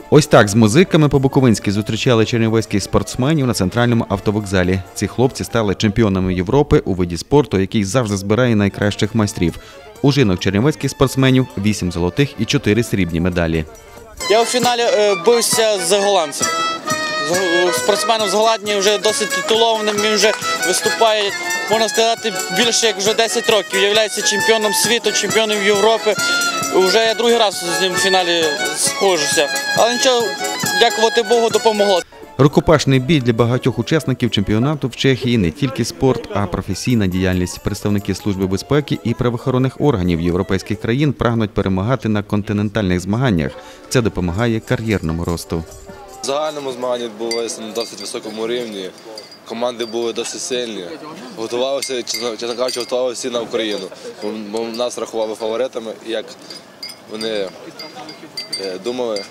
Ось так з музиками по-буковинськи зустрічали чернівецьких спортсменів на центральному автовокзалі. Ці хлопці стали чемпіонами Європи у виді спорту, який завжди збирає найкращих майстрів. У жінок чернівецьких спортсменів 8 золотих і 4 срібні медалі. Я у фіналі бився з голландцем. Спортсменом з Голландії вже досить титулованим, він вже виступає, можна сказати, більше як вже 10 років. Являється чемпіоном світу, чемпіоном Європи. Вже я другий раз з ним в фіналі схожуся. Але нічого, дякувати Богу, допомогло. Рукопашний бій для багатьох учасників чемпіонату в Чехії не тільки спорт, а професійна діяльність. Представники Служби безпеки і правоохоронних органів європейських країн прагнуть перемагати на континентальних змаганнях. Це допомагає кар'єрному росту. В загальному змаганні відбувалися на досить високому рівні, команди були досить сильні. Готувалися, чесно кажучи, готувалися всі на Україну, бо нас рахували фаворитами, і як вони думали,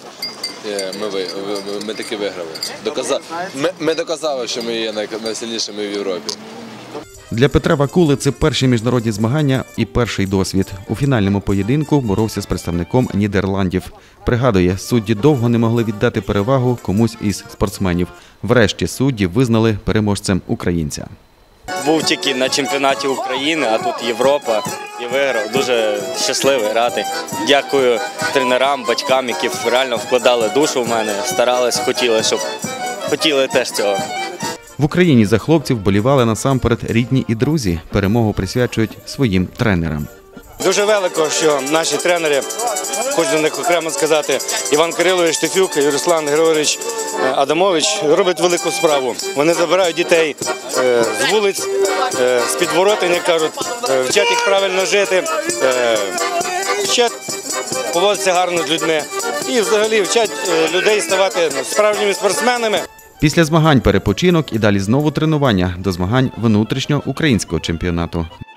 ми таки виграли. Ми доказали, що ми є найсильнішими в Європі. Для Петра Вакули це перші міжнародні змагання і перший досвід. У фінальному поєдинку боровся з представником Нідерландів. Пригадує, судді довго не могли віддати перевагу комусь із спортсменів. Врешті судді визнали переможцем українця. Був тільки на чемпіонаті України, а тут Європа і виграв. Дуже щасливий, радий. Дякую тренерам, батькам, які реально вкладали душу в мене, старались, хотіли теж цього. В Україні за хлопців вболівали насамперед рідні і друзі. Перемогу присвячують своїм тренерам. Дуже велико, що наші тренери, хочу до них окремо сказати, Іван Кирилович Штефюк і Руслан Григорович Адамович роблять велику справу. Вони забирають дітей з вулиць, з підворотень, як кажуть, вчать їх правильно жити, вчать поводитися гарно з людьми і взагалі вчать людей ставати справжніми спортсменами. Після змагань перепочинок і далі знову тренування до змагань внутрішнього українського чемпіонату.